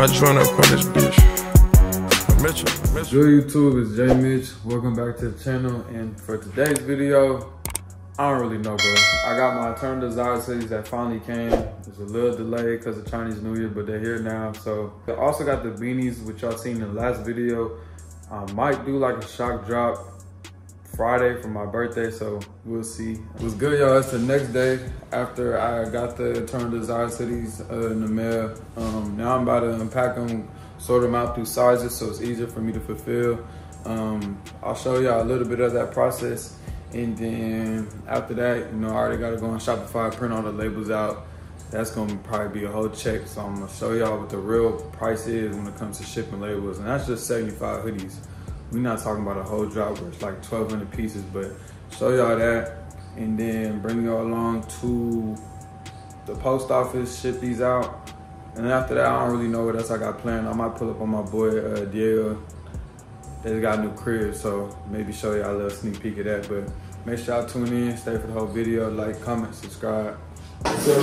join up on this bitch. Mitchell. Good YouTube, it's J Mitch. Welcome back to the channel. And for today's video, I don't really know, bro. I got my Eternal Desire cities that finally came. There's a little delay because of Chinese New Year, but they're here now. So I also got the beanies, which y'all seen in the last video. I might do like a shock drop Friday for my birthday, so we'll see. What's good, y'all? It's the next day after I got the Eternal Desire cities in the mail. Now I'm about to unpack them, sort them out through sizes, so it's easier for me to fulfill. I'll show y'all a little bit of that process. And then after that, you know, I already got to go on Shopify, print all the labels out. That's going to probably be a whole check. So I'm going to show y'all what the real price is when it comes to shipping labels. And that's just 75 hoodies. We're not talking about a whole drop where it's like 1,200 pieces, but show y'all that. And then bring y'all along to the post office, ship these out. And then after that, I don't really know what else I got planned. I might pull up on my boy, Diego. They got a new crib, so maybe show y'all a little sneak peek of that. But make sure y'all tune in, stay for the whole video, like, comment, subscribe. Tell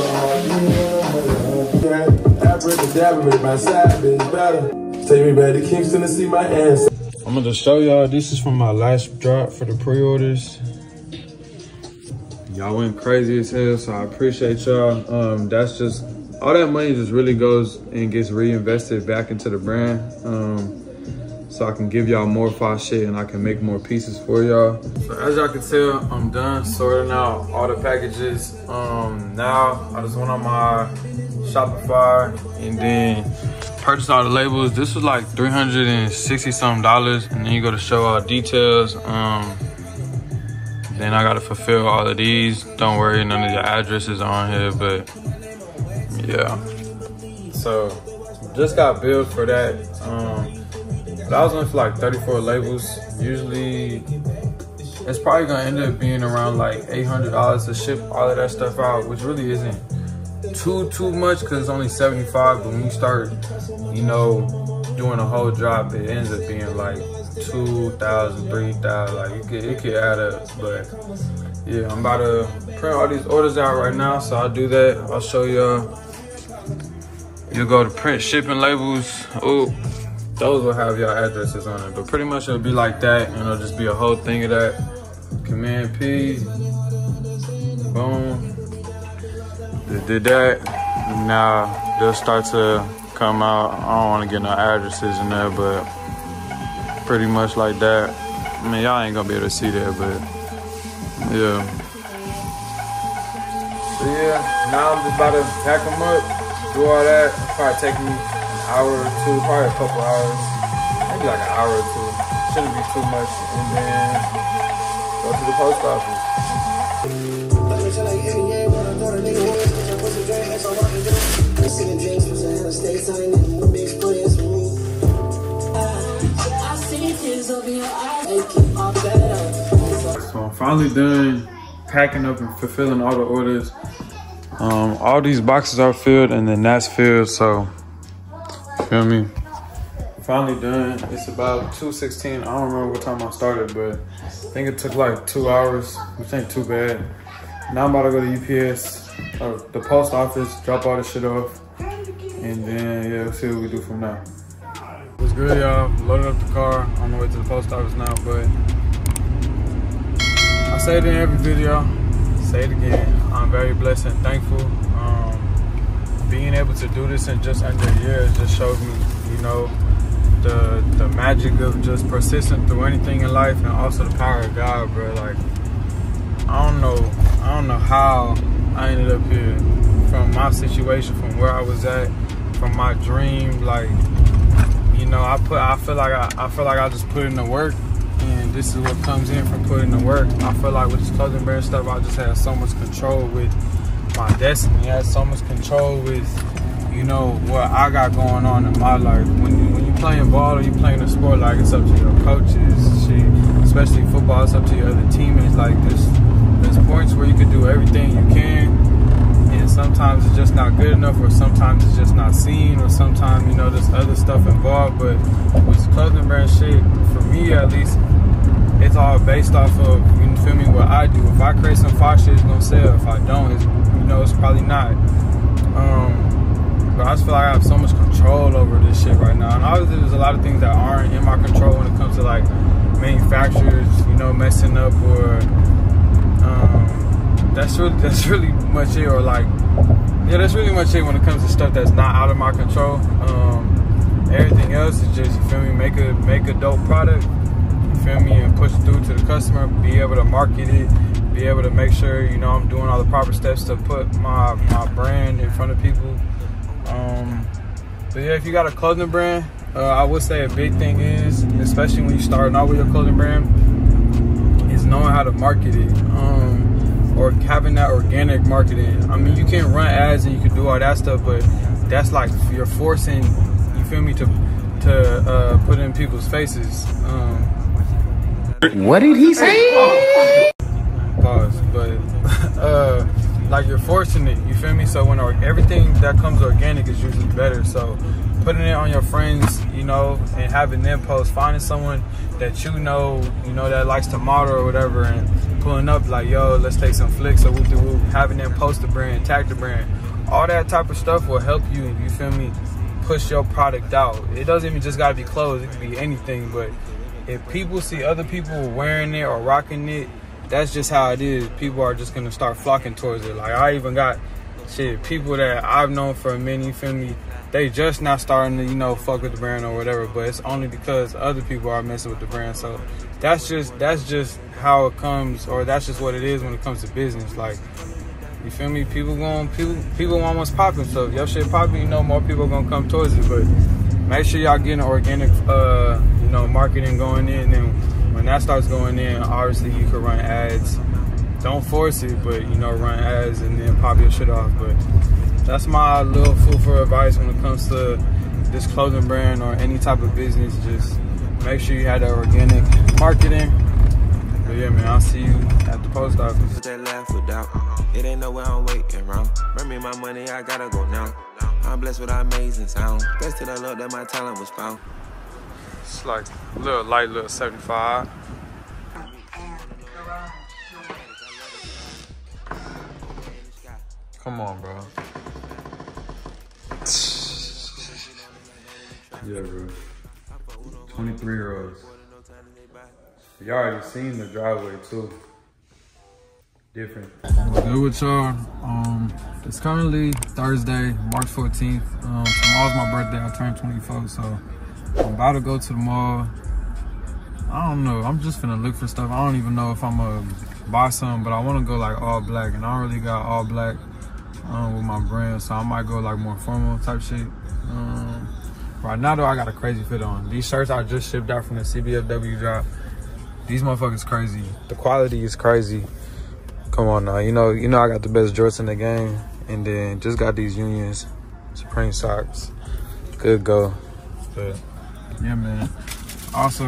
me back to Kingston to see my ass. I'm gonna show y'all, this is from my last drop for the pre-orders. Y'all went crazy as hell, so I appreciate y'all. That's just, all that money just really goes and gets reinvested back into the brand. So I can give y'all more fire shit and I can make more pieces for y'all. So as y'all can tell, I'm done sorting out all the packages. Now I just went on my Shopify and then purchased all the labels. This was like $360 something, and then you go to show all details. Then I gotta fulfill all of these. Don't worry, none of your addresses are on here, but yeah. So just got billed for that. That was only for like 34 labels. Usually, it's probably gonna end up being around like $800 to ship all of that stuff out, which really isn't too much because it's only 75. But when you start, you know, doing a whole drop, it ends up being like 2,000, 3,000. Like it could add up. But yeah, I'm about to print all these orders out right now, so I'll do that. I'll show y'all. You'll go to print shipping labels. Oh. Those will have your addresses on it, but pretty much it'll be like that, and it'll just be a whole thing of that. Command P, boom. They did that. Now they'll start to come out. I don't want to get no addresses in there, but pretty much like that. I mean, y'all ain't gonna be able to see that, but yeah. So yeah, now I'm just about to pack them up, do all that. It'll probably take me hour or two, probably a couple hours, maybe like an hour or two. Shouldn't be too much. And then go to the post office. So I'm finally done packing up and fulfilling all the orders. All these boxes are filled and then that's filled, so feel me? Finally done. It's about 2:16. I don't remember what time I started, but I think it took like 2 hours, which ain't too bad. Now I'm about to go to UPS, or the post office, drop all this shit off, and then yeah, we'll see what we do from now. What's good, y'all? Loaded up the car on the way to the post office now, but I say it in every video, say it again. I'm very blessed and thankful. Being able to do this in just under a year just showed me, you know, the magic of just persistent through anything in life, and also the power of God, bro. Like, I don't know how I ended up here, from my situation, from where I was at, from my dream. Like, you know, I feel like I just put in the work, and this is what comes in from putting in the work. I feel like with this clothing brand stuff, I just had so much control with my destiny. I had so much control with, you know, what I got going on in my life. When you playing ball or you playing a sport, like, it's up to your coaches, especially football, it's up to your other teammates. Like, there's points where you can do everything you can, and sometimes it's just not good enough, or sometimes it's just not seen, or sometimes, you know, there's other stuff involved. But with clothing brand shit, for me at least, it's all based off of, you feel me, what I do. If I create some fire shit, it's gonna sell. If I don't, it's, you know, it's probably not. But I just feel like I have so much control over this shit right now. And obviously there's a lot of things that aren't in my control when it comes to like manufacturers, you know, messing up, or that's really much it. Or like, yeah, that's really much it when it comes to stuff that's not out of my control. Everything else is just, you feel me, make a dope product, you feel me, and push it through to the customer, be able to market it, be able to make sure, you know, I'm doing all the proper steps to put my brand in front of people. But yeah, if you got a clothing brand, I would say a big thing is, especially when you starting out with your clothing brand, is knowing how to market it, or having that organic marketing. I mean, you can run ads and you can do all that stuff, but that's like you're forcing, you feel me, to put in people's faces. What did he say? Pause. But like you're forcing it, you feel me? So when everything that comes organic is usually better. So putting it on your friends, you know, and having them post, finding someone that you know that likes to model or whatever, and pulling up like, yo, let's take some flicks or whoop-de-whoop, having them post the brand, tag the brand, all that type of stuff will help you, you feel me, push your product out. It doesn't even just gotta be clothes, it could be anything. But if people see other people wearing it or rocking it, that's just how it is. People are just gonna start flocking towards it. Like, I even got people that I've known for a minute, you feel me, they just not starting to, you know, fuck with the brand or whatever, but it's only because other people are messing with the brand. So that's just how it comes, or that's just what it is when it comes to business. Like, you feel me, people want what's popping. So if your shit popping, you know, more people are gonna come towards it. But make sure y'all getting organic you know, marketing going in, and when that starts going in, obviously you can run ads. Don't force it, but, you know, run ads and then pop your shit off. But that's my little food for advice when it comes to this clothing brand or any type of business. Just make sure you have that organic marketing. But yeah, man, I'll see you at the post office. Put that laugh without. It ain't nowhere I'm waiting around. Bring me my money, I gotta go now. I'm blessed with amazing sound. Thanks to the Lord that my talent was found. It's like a little light, little 75. Come on, bro. Yeah, bro. 23-year-olds. You already seen the driveway too. Different. Good with y'all. It's currently Thursday, March 14th. Tomorrow's my birthday. I turned 24, so I'm about to go to the mall. I don't know. I'm just finna look for stuff. I don't even know if I'm gonna buy something, but I want to go like all black, and I don't really got all black with my brand, so I might go like more formal type shit. Right now though, I got a crazy fit on. These shirts I just shipped out from the CBFW drop. These motherfuckers crazy. The quality is crazy. Come on now, you know I got the best jorts in the game, and then just got these Unions Supreme socks. Good go. But yeah, man. Also,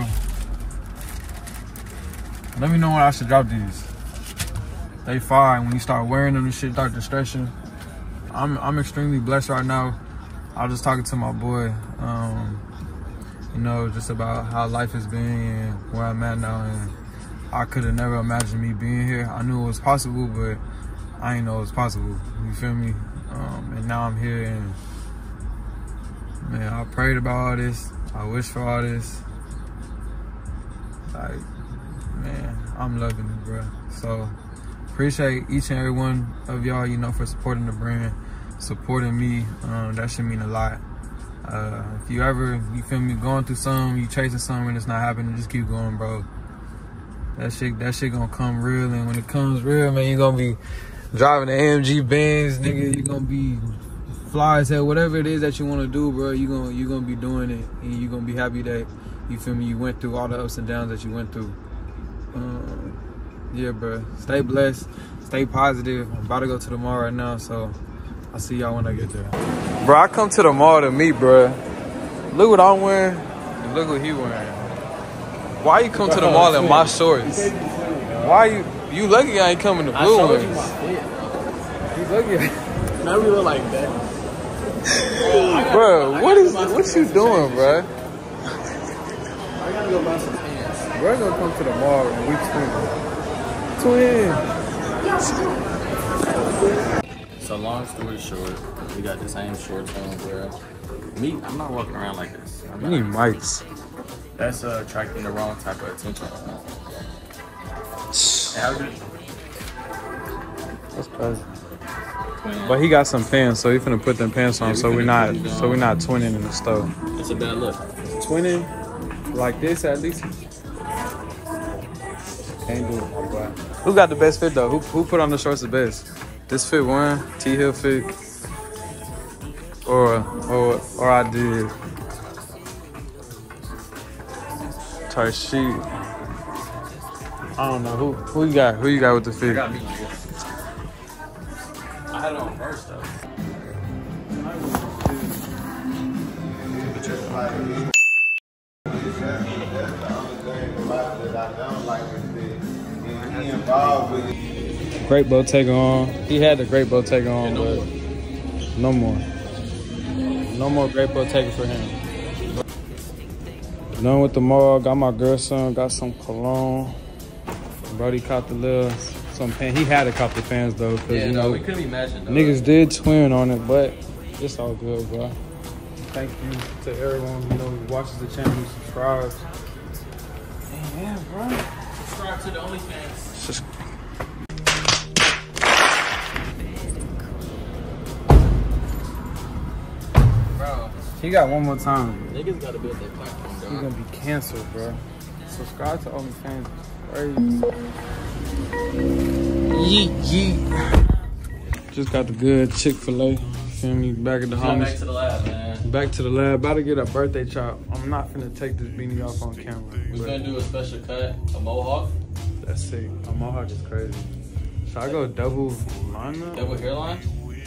let me know when I should drop these. They fire when you start wearing them and shit start to stretch you. I'm extremely blessed right now. I was just talking to my boy, you know, just about how life has been and where I'm at now, and I could have never imagined me being here. I knew it was possible, but I didn't know it was possible. You feel me? And now I'm here, and man, I prayed about all this. I wished for all this. Like, man, I'm loving it, bro. So appreciate each and every one of y'all, you know, for supporting the brand, supporting me. That should mean a lot. If you ever, you feel me, going through something, you chasing something and it's not happening, just keep going, bro. That shit gonna come real, and when it comes real, man, you're gonna be driving the AMG Benz, nigga. You're gonna be fly as hell. Whatever it is that you wanna do, bro, you're gonna be doing it, and you're gonna be happy that, you feel me, you went through all the ups and downs that you went through. Yeah, bro. Stay blessed. Stay positive. I'm about to go to the mall right now, so I'll see y'all when I get there. Bro, I come to the mall to meet, bro. Look what I'm wearing, and look what he wearing. Why you come to the mall in my shorts? Why you lucky I ain't coming to blue ones. You lucky. Now we look like that. Bro, what you doing, bro? I gotta go buy some pants. We're gonna come to the mall and we twin. So long story short, we got the same shorts on, bro. Me, I'm not walking around like this. You need mics. That's attracting the wrong type of attention. That's crazy. But he got some pants, so he finna put them pants on, so we're not twinning in the store. It's a bad look. Twinning like this at least. Can't do it, my boy. Who got the best fit though? Who put on the shorts the best? This fit one, T Hill fit, or I did. Type sheet. I don't know who you got. Who you got with the fit? I got me. I had it on first though. Great Bottega on. He had the Great Bottega on, but no more. No more Great Bottega for him. Done with the mall. Got my girl some. Got some cologne. Brody caught some pants. He had to cop the pants though, cause Yeah, you no, know we couldn't imagine though. niggas did twin on it, but it's all good, bro. Thank you to everyone who who watches the channel, who subscribes. Yeah, bro. Subscribe to the OnlyFans. Just Bro, he got one more time. niggas gotta build their platform, He's dog. gonna be canceled, bro. Subscribe to OnlyFans. Crazy. Yeet, yeet. Just got the good Chick-fil-A. Feel me? Back at the Come back homies. to the lab, man. Back to the lab. About to get a birthday chop. I'm not finna take this beanie off on camera. We're but gonna do a special cut, a mohawk, that's sick. My mohawk is crazy. Should I go double line up? double hairline.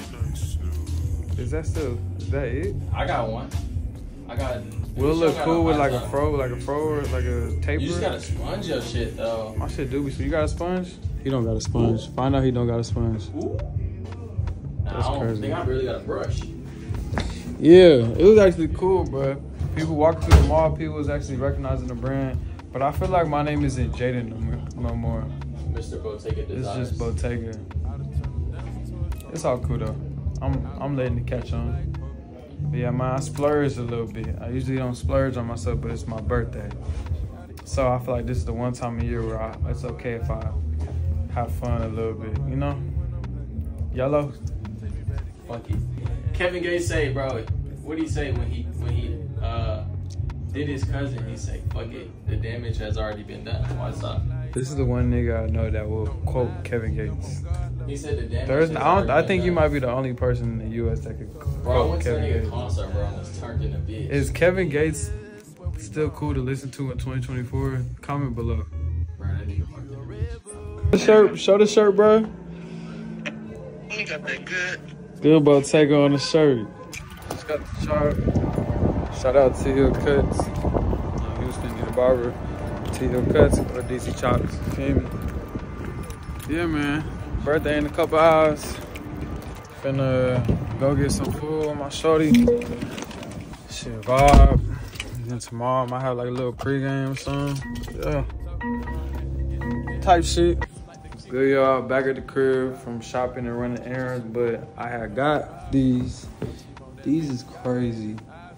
Is that it? I got one. I got. Will it look cool with like a fro? fro or like a taper? You just gotta sponge your shit though. My shit do be so. You got a sponge? He don't got a sponge. Find out he don't got a sponge. Ooh. Nah, That's I don't crazy. think I really got a brush. Yeah, it was actually cool, bro. People walking through the mall, people was actually recognizing the brand. But I feel like my name isn't Jaden no more. Mr. Bottega It's Designs. just Bottega. It's all cool though. I'm letting it catch on. But yeah, man, I splurged a little bit. I usually don't splurge on myself, but it's my birthday. So I feel like this is the one time of year where it's okay if I have fun a little bit, you know? Yellow? Funky. Kevin Gates say, bro, what did he say when he did his cousin? He say, fuck it, the damage has already been done. Why stop? This is the one nigga I know that will quote Kevin Gates. He said the damage. I think you might be the only person in the U.S. that could Bro, I quote went to Kevin a Gates. concert, bro, and was turned in a bitch. Is Kevin Gates still cool to listen to in 2024? Comment below. Bro, that nigga fucking a bitch. The shirt, show the shirt, bro. You got that good. Good Bottega on the shirt. Just got the shirt. Shout out to Hill Cuts. Houston, need a barber. T Hill Cuts or DC Chops. Feel me? Yeah, man. Birthday in a couple hours. Finna go get some food on my shorty. Shit, vibe. Then tomorrow I might have like a little pregame or something. Yeah. Type shit. Good, y'all. Back at the crib from shopping and running errands, but I had got these. These is crazy.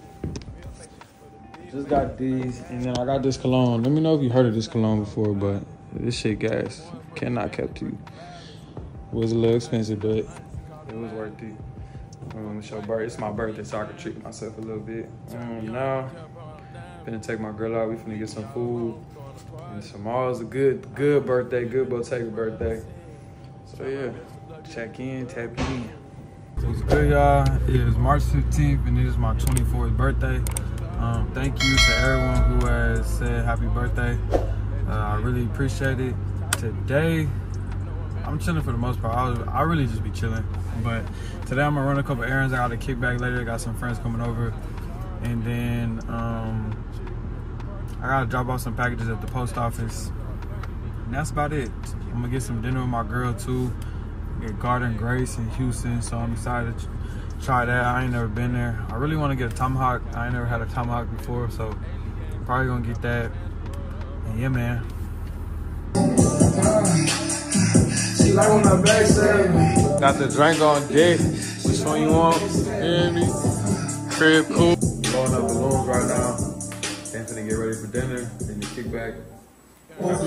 Just got these, and then I got this cologne. Let me know if you heard of this cologne before, but this shit gas. Cannot kept you. It was a little expensive, but it was worth it. It's my birthday, so I can treat myself a little bit. Now, finna take my girl out. We finna get some food. And tomorrow's a good birthday, good Bottega birthday. So yeah, check in, tap in. What's good, y'all? It is March 15th, and it is my 24th birthday. Thank you to everyone who has said happy birthday. I really appreciate it. Today, I'm chilling for the most part. I really just be chilling. But today I'm gonna run a couple errands. I got a kickback later. I got some friends coming over. And then I gotta drop off some packages at the post office. And that's about it. I'm gonna get some dinner with my girl too. Get Garden Grace in Houston. So I'm excited to try that. I ain't never been there. I really wanna get a tomahawk. I ain't never had a tomahawk before, so I'm probably gonna get that. And yeah, man. She like when my back stabbed me. Got the drink on deck. Which one you want? Hear me? Crib cool. Blowing up balloons right now. Then finna get ready for dinner. Then you kick back. What's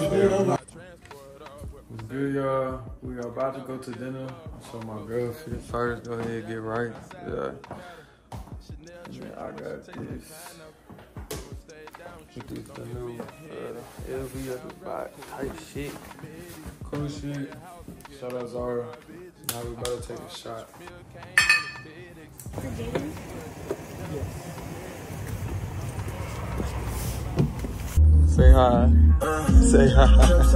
good, y'all? We are about to go to dinner. So my girl fit first. Go ahead, get right. Yeah. I got this. This is the new LV at the back type shit. Cool shit. Shout out Zara. Now we about to take a shot. Say hi. Say hi.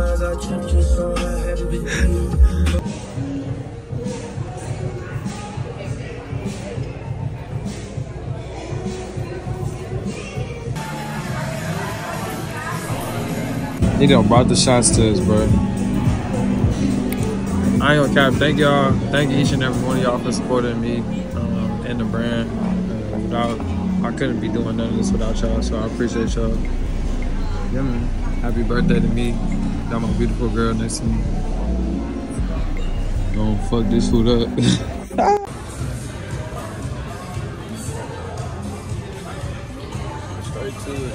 He done brought the shots to us, bro. I ain't gonna cap. Thank y'all. Thank each and every one of y'all for supporting me and the brand. I couldn't be doing none of this without y'all, so I appreciate y'all. Yeah, man. Happy birthday to me. Got my beautiful girl next to me. Gonna fuck this food up. Straight to it.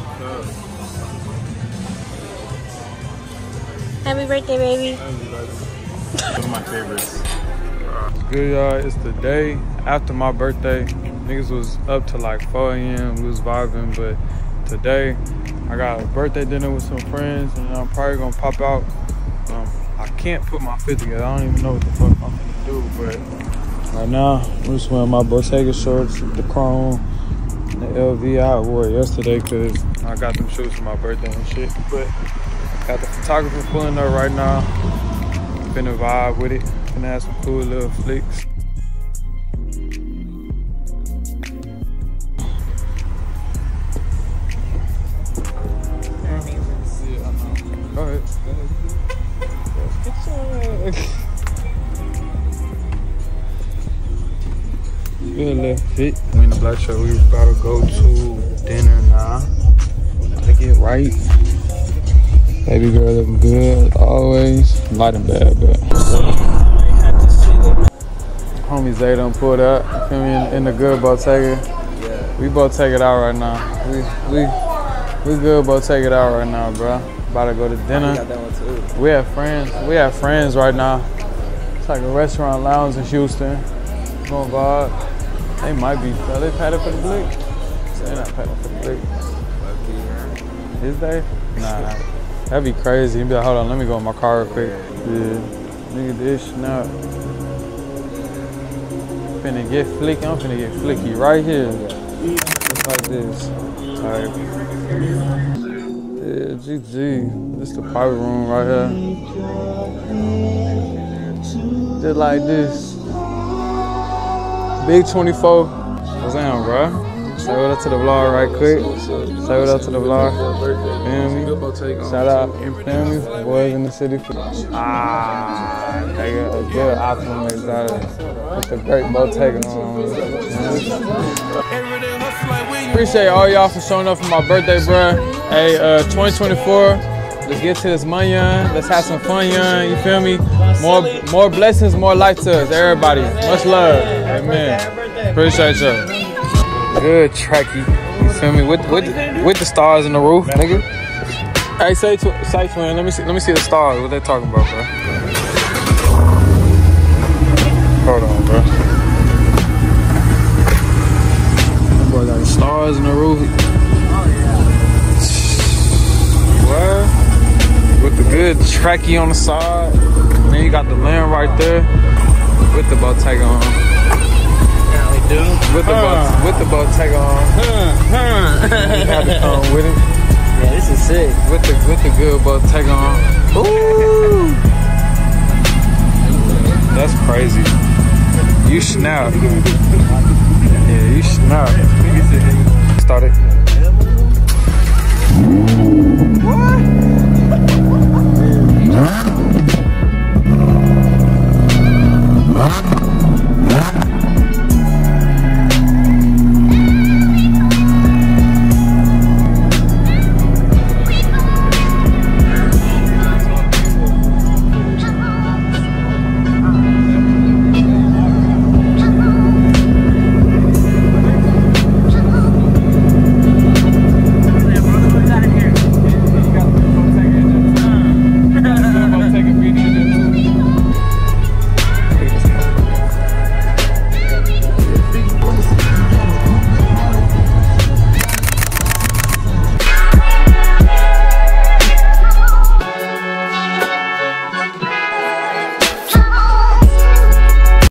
Happy birthday, baby. One of my favorites. Good, y'all. It's the day after my birthday. Niggas was up to like 4 a.m. We was vibing, but today I got a birthday dinner with some friends, and I'm probably gonna pop out. I can't put my fit together. I don't even know what the fuck I'm gonna do, but right now I'm just wearing my Bottega shorts, the chrome, the LV I wore yesterday because I got them shoes for my birthday and shit. But got the photographer pulling up right now. Finna vibe with it. Finna have some cool little flicks. Go ahead. Good little fit. We in the black shirt. We about to go to dinner now. Gotta get right. Baby girl looking good as always. Light and bad, but homie Zay done pulled up. You feel me? In the good Bottega. Yeah. We both take it out right now. We good Bottega it out right now, bro. About to go to dinner. Got that one too. We have friends right now. It's like a restaurant lounge in Houston. Gonna go out. They might be. Are they padded for the blick? They're not padded for the blick. Is they? Nah. That'd be crazy. He'd be like, hold on, let me go in my car real quick. Yeah. Nigga, this snap. Finna get flicky. I'm finna get flicky right here. Just like this. Alright. Yeah, GG. This is the private room right here. Just like this. Big 24. What's down, bro? Say what up to the vlog right quick. Say what up to the vlog. Feel me? Shout out. Feel me? Boys in the city. They got a good iPhone exotic with the great Bottega on. Appreciate all y'all for showing up for my birthday, bro. Hey, 2024. Let's get to this money, young. Let's have some fun, young. You feel me? More blessings, more life to us, everybody. Much love. Amen. Appreciate y'all. Good tracky, you feel me? With the stars in the roof, nigga. Hey, say twin. Let me see the stars. What they talking about, bro? Hold on, bro. That boy got the stars in the roof. What? With the good tracky on the side. And then you got the lamb right there with the Bottega on. With the Bottega on. You had to come with it. Yeah, this is sick. With the good Bottega on. Ooh! That's crazy. You snap. Yeah, you snap. Started. What?